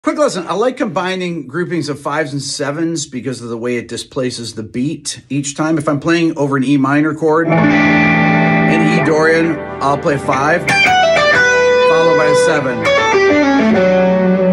Quick lesson. I like combining groupings of 5s and 7s because of the way it displaces the beat each time. If I'm playing over an E minor chord in E Dorian, I'll play 5 followed by a 7.